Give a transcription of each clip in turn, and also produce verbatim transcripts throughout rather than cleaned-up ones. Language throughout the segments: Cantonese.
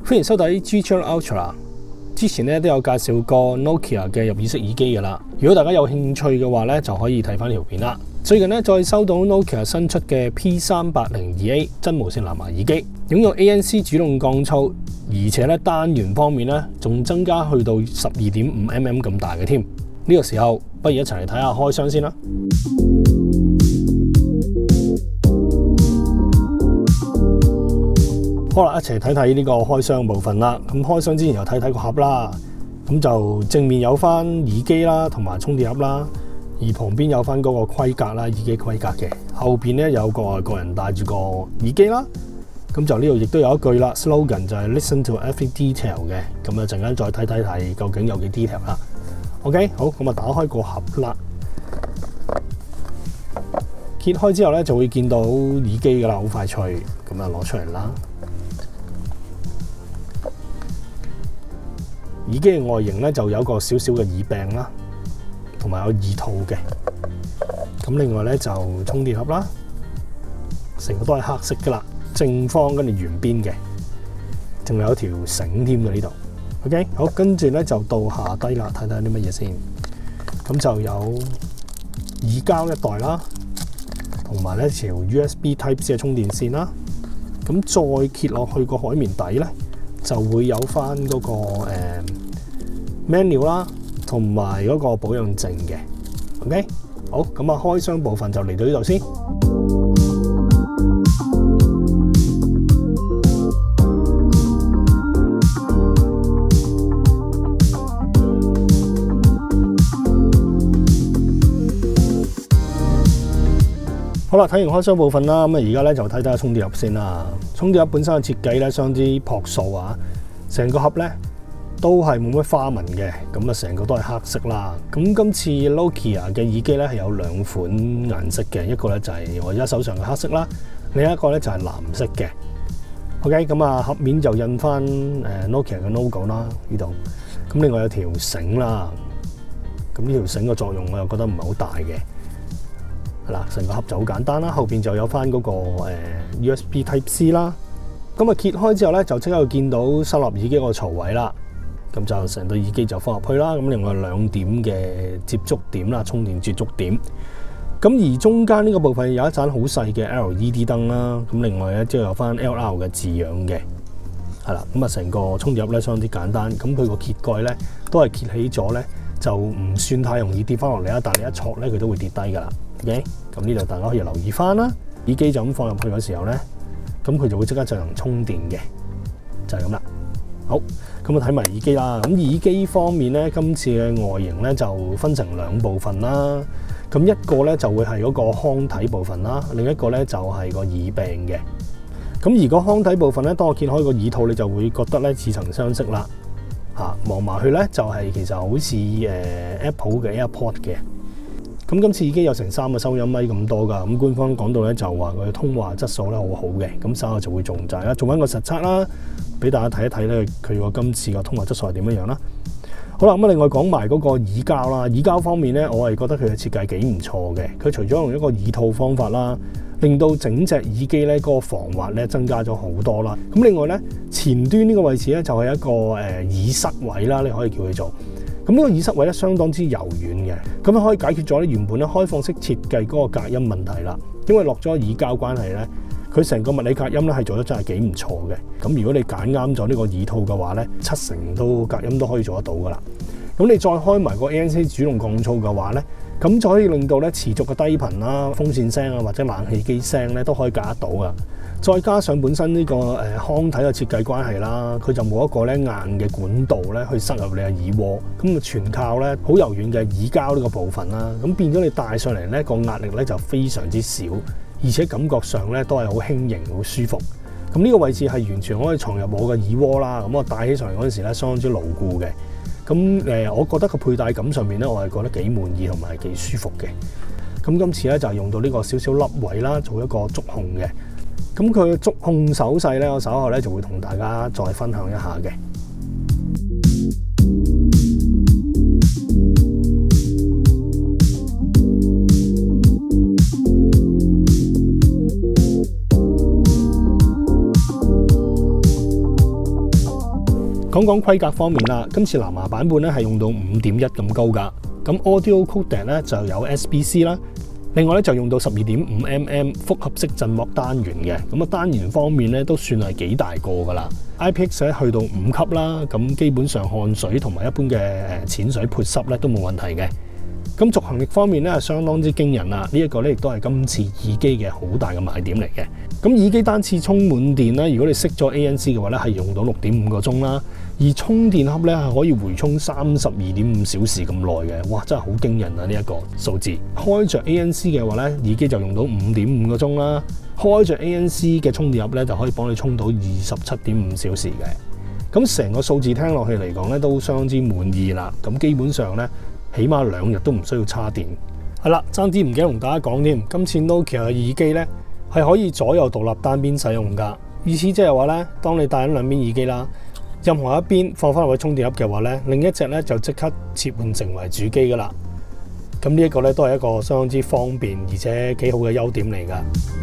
歡迎收睇 G Channel Ultra。之前咧都有介紹過 Nokia 嘅入耳式耳機噶啦。如果大家有興趣嘅話咧，就可以睇翻條片啦。最近咧再收到 Nokia 新出嘅 P 三八零二 A 真無線藍牙耳機，擁有 A N C 主動降噪，而且咧單元方面咧仲增加去到十二點五 mm 咁大嘅添。呢個時候不如一齊嚟睇下開箱先啦。好啦，一齊睇睇呢個開箱部分啦。咁開箱之前又睇睇個盒啦。咁就正面有翻耳機啦，同埋充電盒啦。而旁邊有翻嗰個規格啦，耳機規格嘅。後邊咧有個外國人戴住個耳機啦。咁就呢度亦都有一句啦 ，slogan 就係 Listen to every detail 嘅。咁啊陣間再睇睇睇究竟有幾 detail 啦。OK， 好，咁啊打開個盒啦。揭開之後咧就會見到耳機噶啦，好快脆。咁啊攞出嚟啦。耳機嘅外形咧就有個少少嘅耳柄啦，同埋有耳套嘅。咁另外咧就充電盒啦，成個都係黑色噶啦，正方跟住圓邊嘅，仲有一條繩添嘅呢度。OK， 好，跟住咧就到下低啦，睇睇啲乜嘢先。咁就有耳膠一袋啦，同埋咧條 U S B Type C 嘅充電線啦。咁再揭落去個海綿底咧，就會有翻嗰、那個誒、嗯、menu 啦，同埋嗰個保養證嘅。OK， 好，咁啊開箱部分就嚟到呢度先。好啦，睇完開箱部分啦，咁啊而家咧就睇睇下充電盒先啦。充電盒本身嘅設計咧相當之樸素啊，成個盒咧都係冇乜花紋嘅，咁啊成個都係黑色啦。咁今次 Nokia 嘅耳機咧係有兩款顏色嘅，一個咧就係我而家手上嘅黑色啦，另一個咧就係藍色嘅。OK， 咁啊盒面就印翻誒 Nokia 嘅 logo 啦呢度。咁另外有條繩啦，咁呢條繩嘅作用我又覺得唔係好大嘅。嗱，成個盒就好簡單啦，後邊就有翻嗰個誒 U S B Type C 啦。咁啊揭開之後咧，就即刻會見到收納耳機個槽位啦。咁就成對耳機就放入去啦。咁另外兩點嘅接觸點啦，充電接觸點。咁而中間呢個部分有一盞好細嘅 L E D 燈啦。咁另外咧即係有翻 L R 嘅字樣嘅，係啦。咁啊成個充電盒咧相當之簡單。咁佢個揭蓋咧都係揭起咗咧，就唔算太容易跌翻落嚟啦。但係你一戳咧，佢都會跌低㗎啦。OK， 咁呢度大家可以留意翻啦。耳機就咁放入去嘅時候咧，咁佢就會即刻進行充電嘅，就係咁啦。好，咁啊睇埋耳機啦。咁耳機方面咧，今次嘅外形咧就分成兩部分啦。咁一個咧就會係嗰個腔體部分啦，另一個咧就係個耳柄嘅。咁而個腔體部分咧，當我揭開個耳套，你就會覺得咧似曾相識啦。嚇，望埋去咧就係其實好似誒 Apple 嘅 AirPod 嘅。咁今次耳機有成三個收音咪咁多㗎，咁官方講到咧就話佢通話質素咧好好嘅，咁稍後就會仲就係啦，做翻個實測啦，俾大家睇一睇咧佢個今次個通話質素係點樣樣啦。好啦，咁啊另外講埋嗰個耳膠啦，耳膠方面咧，我係覺得佢嘅設計幾唔錯嘅，佢除咗用一個耳套方法啦，令到整隻耳機咧嗰個防滑咧增加咗好多啦。咁另外咧前端呢個位置咧就係一個誒耳塞位啦，你可以叫佢做。咁呢個耳塞位咧相當之柔軟嘅，咁可以解決咗咧原本咧開放式設計嗰個隔音問題啦。因為落咗耳膠關係咧，佢成個物理隔音咧係做得真係幾唔錯嘅。咁如果你揀啱咗呢個耳套嘅話咧，七成都隔音都可以做得到噶啦。咁你再開埋個 A N C 主動降噪嘅話咧，咁就可以令到咧持續嘅低頻啦、風扇聲啊或者冷氣機聲咧都可以隔得到噶。再加上本身呢個誒腔體嘅設計關係啦，佢就冇一個咧硬嘅管道咧去塞入你嘅耳窩，咁啊全靠咧好柔軟嘅耳膠呢個部分啦，咁變咗你戴上嚟咧個壓力咧就非常之少，而且感覺上咧都係好輕盈、好舒服。咁呢個位置係完全可以藏入我嘅耳窩啦，咁我戴起上嚟嗰陣時咧相當之牢固嘅。咁誒，我覺得個佩戴感上面咧，我係覺得幾滿意同埋幾舒服嘅。咁今次咧就係用到呢個少少粒位啦，做一個觸控嘅。咁佢嘅觸控手勢咧，我稍後咧就會同大家再分享一下嘅。 講講規格方面啦，今次藍牙版本咧係用到五點一咁高㗎。咁 Audio Codec 咧就有 S B C 啦，另外咧就用到十二點五 mm 複合式振膜單元嘅。咁啊單元方面咧都算係幾大個㗎啦。I P X 咧去到五級啦，咁基本上汗水同埋一般嘅誒淺水潑濕咧都冇問題嘅。咁續航力方面咧係相當之驚人啦，呢、這、一個咧亦都係今次耳機嘅好大嘅賣點嚟嘅。咁耳機單次充滿電咧，如果你熄咗 A N C 嘅話咧，係用到六點五個鐘啦。而充電盒咧係可以回充三十二點五小時咁耐嘅，哇！真係好驚人啊！呢、這、一個數字。開着 A N C 嘅話咧，耳機就用到五點五個鐘啦。開着 A N C 嘅充電盒咧，就可以幫你充到二十七點五小時嘅。咁成個數字聽落去嚟講咧，都相當之滿意啦。咁基本上咧，起碼兩日都唔需要叉電。係啦，爭啲唔記得同大家講添，今次 Nokia 嘅耳機咧係可以左右獨立單邊使用㗎。意思即係話咧，當你戴緊兩邊耳機啦，任何一邊放翻落去充電盒嘅話咧，另一隻咧就即刻切換成為主機㗎啦。咁呢一個咧都係一個相當之方便而且幾好嘅優點嚟㗎。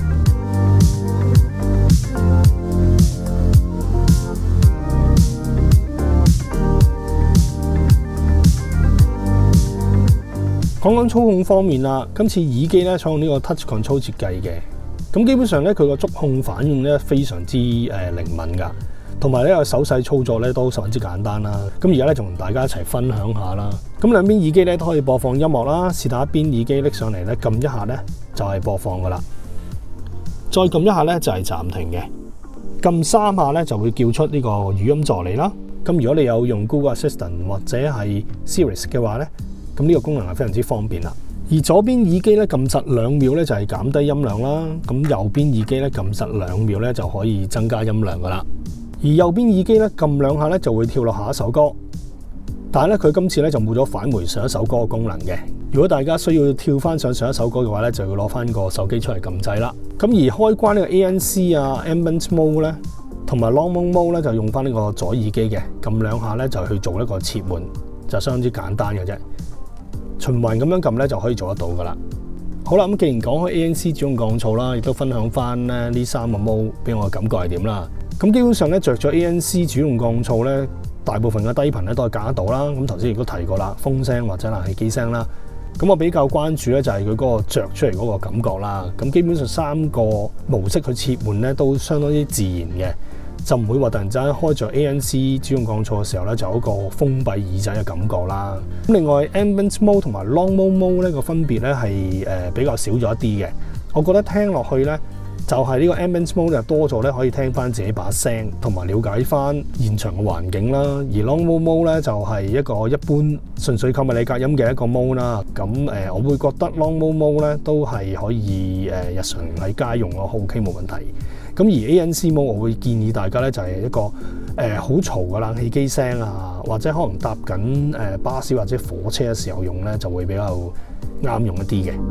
講講操控方面啦，今次耳機咧採用呢個 Touch Control 設計嘅，咁基本上咧佢個觸控反應咧非常之誒靈敏㗎，同埋呢個手勢操作咧都十分之簡單啦。咁而家咧就同大家一齊分享下啦。咁兩邊耳機咧都可以播放音樂啦，是但一邊耳機拎上嚟咧撳一下咧就係播放㗎啦，再撳一下咧就係暫停嘅，撳三下咧就會叫出呢個語音助理啦。咁如果你有用 Google Assistant 或者係 Siri 嘅話咧，咁呢個功能係非常之方便啦。而左邊耳機咧撳實兩秒咧就係減低音量啦，咁右邊耳機咧撳實兩秒咧就可以增加音量噶啦。而右邊耳機咧撳兩下咧就會跳落下一首歌，但係咧佢今次咧就冇咗返回上一首歌嘅功能嘅。如果大家需要跳翻上上一首歌嘅話咧，就要攞翻個手機出嚟撳掣啦。咁而開關呢個 A N C 啊、Ambient Mode 咧同埋 Normal Mode 咧就用翻呢個左耳機嘅，撳兩下咧就去做一個切換，就相當之簡單嘅啫。循環咁樣撳咧就可以做得到噶啦。好啦，咁既然講開 A N C 主動降噪啦，亦都分享翻咧呢三個 mode 俾我嘅感覺係點啦。咁基本上咧着咗 A N C 主動降噪咧，大部分嘅低頻咧都係隔得到啦。咁頭先亦都提過啦，風聲或者冷氣機聲啦。咁我比較關注咧就係佢嗰個着出嚟嗰個感覺啦。咁基本上三個模式去切換咧都相當之自然嘅，就唔會話突然之間開着 A N C 主動降噪嘅時候咧，就有一個封閉耳仔嘅感覺啦。咁另外 Ambient Mode 同埋 Normal Mode 呢個分別咧係誒比較少咗一啲嘅。我覺得聽落去咧就係呢個 Ambient Mode 就多咗咧，可以聽翻自己把聲，同埋了解翻現場嘅環境啦。而 Normal Mode 咧就係一個一般純粹購物你隔音嘅一個 mode 啦。咁誒，我會覺得 Normal Mode 咧都係可以誒日常喺家用咯 ，OK 冇問題。咁而 A N C Mode 我會建議大家咧就係一個誒好嘈嘅冷氣機聲啊，或者可能搭緊誒巴士或者火車嘅時候用咧就會比較啱用一啲嘅。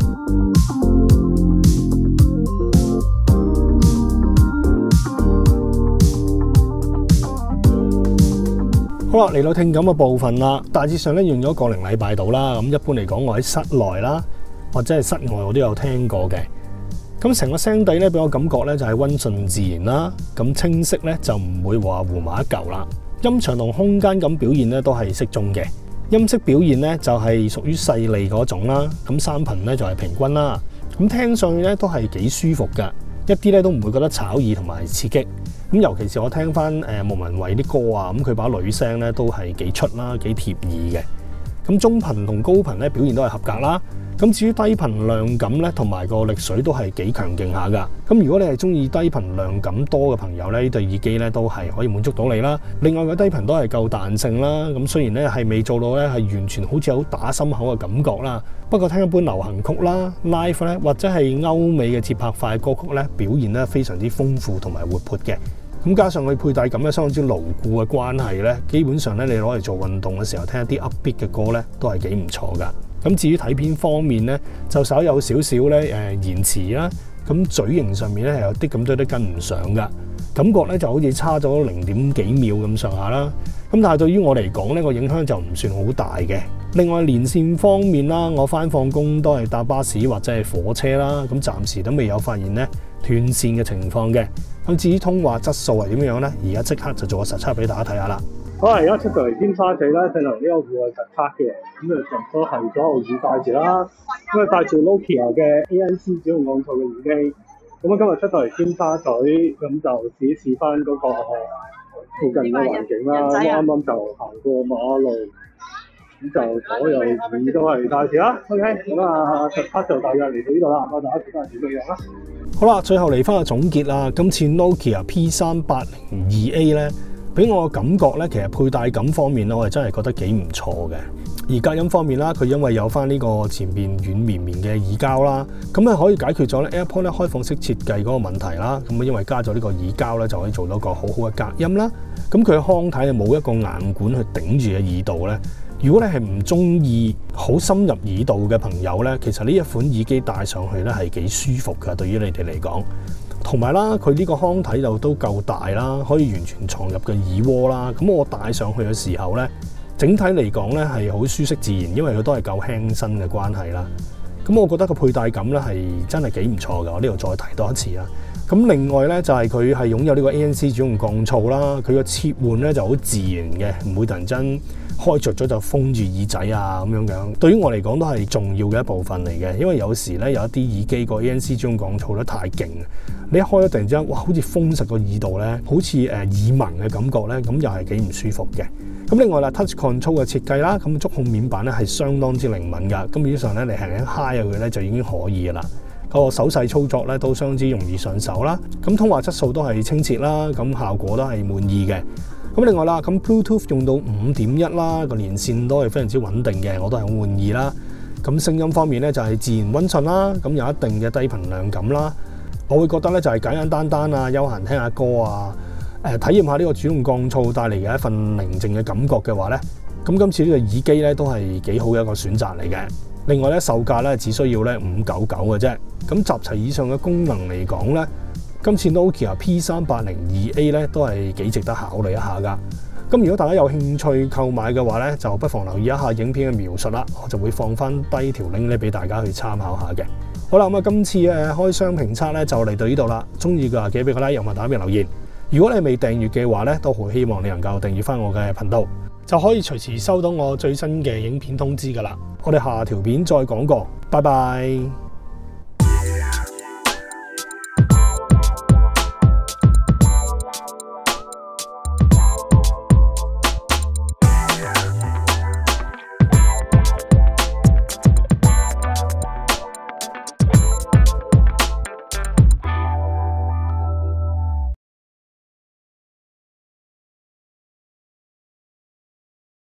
好啦，嚟到聽感嘅部分啦，大致上咧用咗個零禮拜到啦。咁一般嚟講，我喺室內啦或者係室外我都有聽過嘅。咁成個聲底咧，俾我感覺咧就係溫順自然啦，咁清晰咧就唔會話糊埋一嚿啦。音場同空間感表現咧都係適中嘅，音色表現咧就係屬於細膩嗰種啦。咁三頻咧就係平均啦，咁聽上去咧都係幾舒服㗎，一啲咧都唔會覺得炒耳同埋刺激。咁尤其是我聽翻誒莫文蔚啲歌啊，咁佢把女聲咧都係幾出啦，幾貼耳嘅。咁中頻同高頻咧表現都係合格啦。咁至於低頻量感咧，同埋個力水都係幾強勁下噶。咁如果你係中意低頻量感多嘅朋友咧，呢對耳機咧都係可以滿足到你啦。另外個低頻都係夠彈性啦。咁雖然咧係未做到咧係完全好似好打心口嘅感覺啦，不過聽一般流行曲啦、live 咧或者係歐美嘅節拍快歌曲咧，表現咧非常之豐富同埋活潑嘅。咁加上佢佩戴感咧相當之牢固嘅關係咧，基本上咧你攞嚟做運動嘅時候聽一啲 upbeat 嘅歌咧，都係幾唔錯噶。咁至於睇片方面咧，就稍有少少咧誒延遲啦。咁嘴型上面咧係有啲咁多都跟唔上噶，感覺咧就好似差咗零點幾秒咁上下啦。咁但係對於我嚟講呢個影響就唔算好大嘅。另外連線方面啦，我翻放工都係搭巴士或者係火車啦，咁暫時都未有發現咧斷線嘅情況嘅。咁至於通話質素係點樣咧？而家即刻就做個實測俾大家睇下啦。 好啊！而家出到嚟尖沙咀咧，進行呢個戶外實測嘅，咁就成都係左右耳戴住啦，咁啊戴住 Nokia 嘅 A N C 主動降噪嘅耳機，咁啊今日出到嚟尖沙咀，咁就試一試翻嗰個附近嘅環境啦。咁啱啱就行過馬路，咁就左右耳都係戴住啦。OK， 咁啊實測就大約嚟到呢度啦，我大家睇下點樣樣啦。 好啦，最後嚟翻個總結啦。今次 Nokia P 三八零二 A 咧，俾我嘅感覺咧，其實佩戴感方面咧，我係真係覺得幾唔錯嘅。而隔音方面啦，佢因為有翻呢個前邊軟綿綿嘅耳膠啦，咁咧可以解決咗咧 AirPod 咧開放式設計嗰個問題啦。咁啊，因為加咗呢個耳膠咧，就可以做到個好好嘅隔音啦。咁佢嘅腔體係冇一個硬管去頂住嘅耳道咧。如果你係唔中意好深入耳道嘅朋友咧，其實呢一款耳機戴上去咧係幾舒服㗎，對於你哋嚟講。同埋啦，佢呢個腔體就都夠大啦，可以完全藏入嘅耳窩啦。咁我戴上去嘅時候咧，整體嚟講咧係好舒適自然，因為佢都係夠輕身嘅關係啦。咁我覺得個佩戴感咧係真係幾唔錯㗎。我呢度再提多一次啦。咁另外咧就係佢係擁有呢個 A N C 主動降噪啦，佢個切換咧就好自然嘅，唔會突然間開着咗就封住耳仔啊咁樣樣。對於我嚟講都係重要嘅一部分嚟嘅，因為有時咧有一啲耳機個 A N C 主動降噪得太勁，你一開咗突然之間，哇，好似封實個耳道咧，好似誒耳鳴嘅感覺咧，咁又係幾唔舒服嘅。咁另外啦 ，Touch Control 嘅設計啦，咁觸控面板咧係相當之靈敏㗎，咁基本上咧你輕輕揩下佢咧就已經可以㗎啦。個手勢操作咧都相當之容易上手啦，咁通話質素都係清澈啦，咁效果都係滿意嘅。咁另外啦，咁 Bluetooth 用到五點一啦，個連線都係非常之穩定嘅，我都係好滿意啦。咁聲音方面咧就係自然溫順啦，咁有一定嘅低頻量感啦。我會覺得咧就係簡簡單單啊，休閒聽下歌啊，誒體驗下呢個主動降噪帶嚟嘅一份寧靜嘅感覺嘅話咧，咁今次呢個耳機咧都係幾好嘅一個選擇嚟嘅。另外咧售價咧只需要咧五九九嘅啫。咁集齊以上嘅功能嚟講咧，今次 Nokia P 三八零二 A 咧都係幾值得考慮一下噶。咁如果大家有興趣購買嘅話咧，就不妨留意一下影片嘅描述啦，我就會放翻低條 link 咧俾大家去參考下嘅。好啦，咁啊今次誒開箱評測咧就嚟到呢度啦。中意嘅話記得俾個 like，又或打邊留言。如果你未訂閱嘅話咧，都好希望你能夠訂閱翻我嘅頻道，就可以隨時收到我最新嘅影片通知噶啦。我哋下條片再講過，拜拜。